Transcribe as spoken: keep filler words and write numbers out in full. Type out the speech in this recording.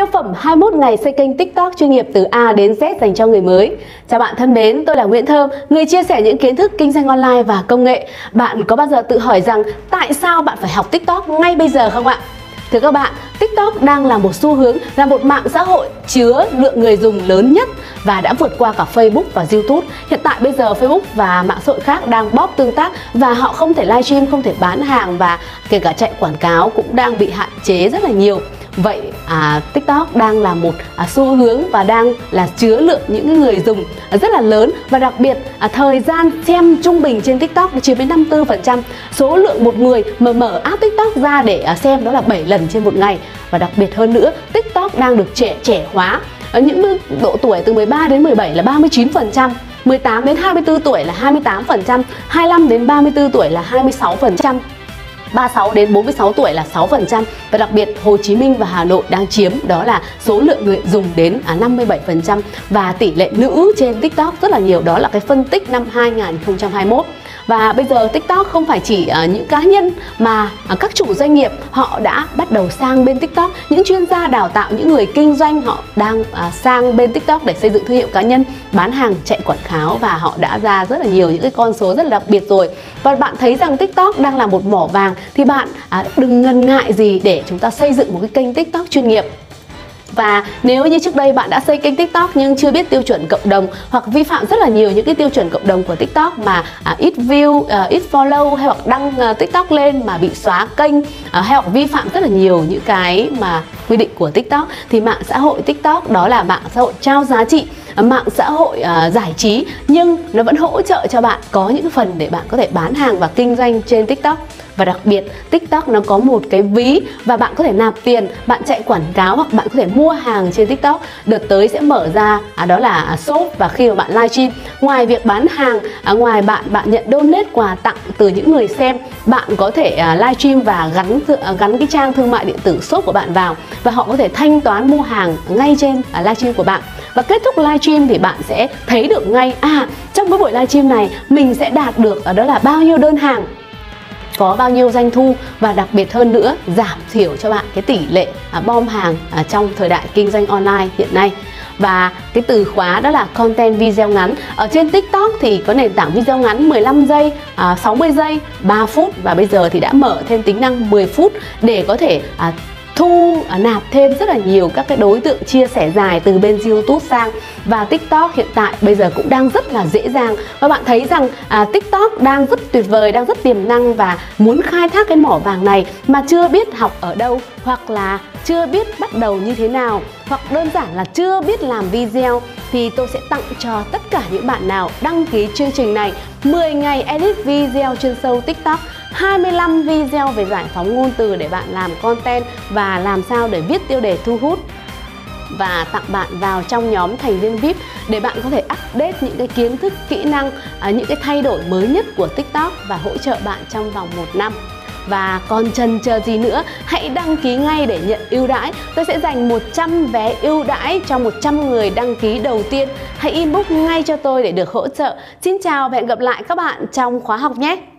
Siêu phẩm hai mươi mốt ngày xây kênh TikTok chuyên nghiệp từ A đến Z dành cho người mới. Chào bạn thân mến, tôi là Nguyễn Thơm, người chia sẻ những kiến thức kinh doanh online và công nghệ. Bạn có bao giờ tự hỏi rằng tại sao bạn phải học TikTok ngay bây giờ không ạ? Thưa các bạn, TikTok đang là một xu hướng, là một mạng xã hội chứa lượng người dùng lớn nhất và đã vượt qua cả Facebook và YouTube. Hiện tại bây giờ Facebook và mạng xã hội khác đang bóp tương tác và họ không thể livestream, không thể bán hàng và kể cả chạy quảng cáo cũng đang bị hạn chế rất là nhiều. Vậy à, TikTok đang là một à, xu hướng và đang là chứa lượng những người dùng à, rất là lớn, và đặc biệt à, thời gian xem trung bình trên TikTok chiếm đến năm mươi tư phần trăm. Số lượng một người mà mở app TikTok ra để à, xem đó là bảy lần trên một ngày. Và đặc biệt hơn nữa, TikTok đang được trẻ trẻ hóa. Ở những độ tuổi từ mười ba đến mười bảy là ba mươi chín phần trăm, mười tám đến hai mươi tư tuổi là hai mươi tám phần trăm, hai mươi lăm đến ba mươi tư tuổi là hai mươi sáu phần trăm, ba mươi sáu đến bốn mươi sáu tuổi là sáu phần trăm, và đặc biệt Hồ Chí Minh và Hà Nội đang chiếm đó là số lượng người dùng đến năm mươi bảy phần trăm, và tỷ lệ nữ trên TikTok rất là nhiều. Đó là cái phân tích năm hai nghìn không trăm hai mươi mốt. Và bây giờ TikTok không phải chỉ uh, những cá nhân mà uh, các chủ doanh nghiệp họ đã bắt đầu sang bên TikTok. Những chuyên gia đào tạo, những người kinh doanh họ đang uh, sang bên TikTok để xây dựng thương hiệu cá nhân, bán hàng, chạy quảng cáo, và họ đã ra rất là nhiều những cái con số rất là đặc biệt rồi. Và bạn thấy rằng TikTok đang là một mỏ vàng thì bạn uh, đừng ngần ngại gì để chúng ta xây dựng một cái kênh TikTok chuyên nghiệp. Và nếu như trước đây bạn đã xây kênh TikTok nhưng chưa biết tiêu chuẩn cộng đồng, hoặc vi phạm rất là nhiều những cái tiêu chuẩn cộng đồng của TikTok mà à, ít view, à, ít follow, hay hoặc đăng à, TikTok lên mà bị xóa kênh, à, hay hoặc vi phạm rất là nhiều những cái mà quy định của TikTok, thì mạng xã hội TikTok đó là mạng xã hội trao giá trị, mạng xã hội uh, giải trí, nhưng nó vẫn hỗ trợ cho bạn có những phần để bạn có thể bán hàng và kinh doanh trên TikTok. Và đặc biệt TikTok nó có một cái ví và bạn có thể nạp tiền, bạn chạy quảng cáo hoặc bạn có thể mua hàng trên TikTok. Đợt tới sẽ mở ra à, đó là shop, và khi mà bạn livestream, ngoài việc bán hàng, à, ngoài bạn bạn nhận donate quà tặng từ những người xem, bạn có thể à, livestream và gắn à, gắn cái trang thương mại điện tử shop của bạn vào, và họ có thể thanh toán mua hàng ngay trên à, livestream của bạn. Và kết thúc livestream thì bạn sẽ thấy được ngay à trong cái buổi livestream này mình sẽ đạt được ở đó là bao nhiêu đơn hàng, có bao nhiêu doanh thu, và đặc biệt hơn nữa giảm thiểu cho bạn cái tỷ lệ à, bom hàng à, trong thời đại kinh doanh online hiện nay. Và cái từ khóa đó là content video ngắn. Ở trên TikTok thì có nền tảng video ngắn mười lăm giây, à, sáu mươi giây, ba phút, và bây giờ thì đã mở thêm tính năng mười phút để có thể à, thu à, nạp thêm rất là nhiều các cái đối tượng chia sẻ dài từ bên YouTube sang. Và TikTok hiện tại bây giờ cũng đang rất là dễ dàng, và bạn thấy rằng à, TikTok đang rất tuyệt vời, đang rất tiềm năng, và muốn khai thác cái mỏ vàng này mà chưa biết học ở đâu, hoặc là chưa biết bắt đầu như thế nào, hoặc đơn giản là chưa biết làm video, thì tôi sẽ tặng cho tất cả những bạn nào đăng ký chương trình này mười ngày edit video chuyên sâu TikTok, hai mươi lăm video về giải phóng ngôn từ để bạn làm content và làm sao để viết tiêu đề thu hút, và tặng bạn vào trong nhóm thành viên vi ai pi để bạn có thể update những cái kiến thức, kỹ năng, những cái thay đổi mới nhất của TikTok và hỗ trợ bạn trong vòng một năm. Và còn chần chờ gì nữa, hãy đăng ký ngay để nhận ưu đãi. Tôi sẽ dành một trăm vé ưu đãi cho một trăm người đăng ký đầu tiên. Hãy inbox ngay cho tôi để được hỗ trợ. Xin chào và hẹn gặp lại các bạn trong khóa học nhé.